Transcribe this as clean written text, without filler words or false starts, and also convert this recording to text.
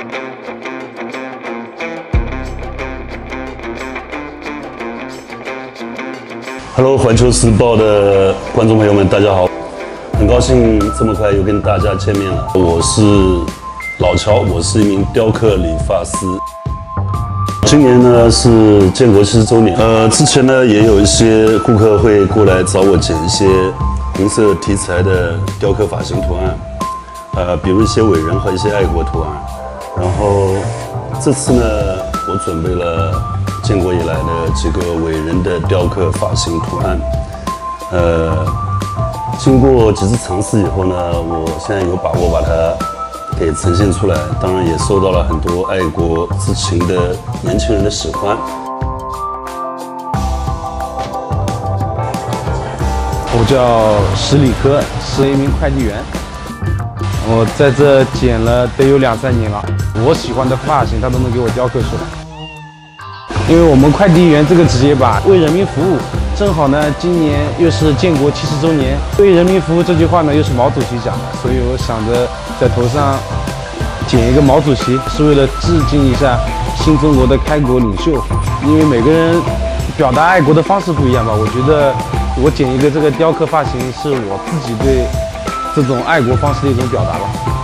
Hello， 环球时报的观众朋友们，大家好！很高兴这么快又跟大家见面了。我是老乔，我是一名雕刻理发师。今年呢是建国70周年，之前呢也有一些顾客会过来找我剪一些红色题材的雕刻发型图案，比如一些伟人和一些爱国图案。然后这次呢，我准备了建国以来的几个伟人的雕刻发型图案，经过几次尝试以后呢，我现在有把握把它给呈现出来，当然也受到了很多爱国之情的年轻人的喜欢。 我叫史里科，是一名快递员。我在这剪了得有2、3年了，我喜欢的发型他都能给我雕刻出来。因为我们快递员这个职业吧，为人民服务，正好呢，今年又是建国70周年，为人民服务这句话呢又是毛主席讲的，所以我想着在头上剪一个毛主席，是为了致敬一下新中国的开国领袖。因为每个人表达爱国的方式不一样吧，我觉得我剪一个这个雕刻发型，是我自己对这种爱国方式的一种表达吧。